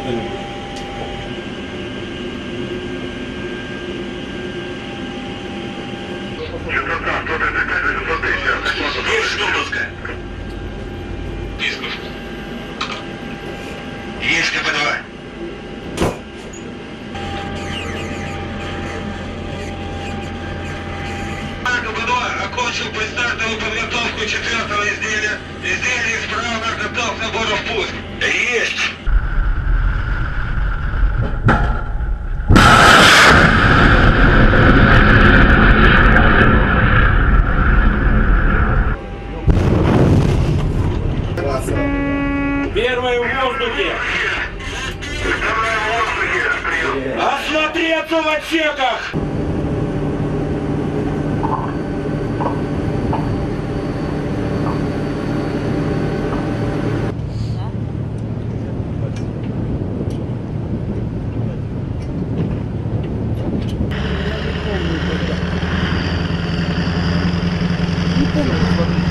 Есть Штутовская. Писков. Есть КП-2. КП-2 окончил предстартовую подготовку 4-го изделия. Изделие исправно готов к набору в пуск. Есть! Первый в воздухе! Осмотреться в отсеках! Не помню.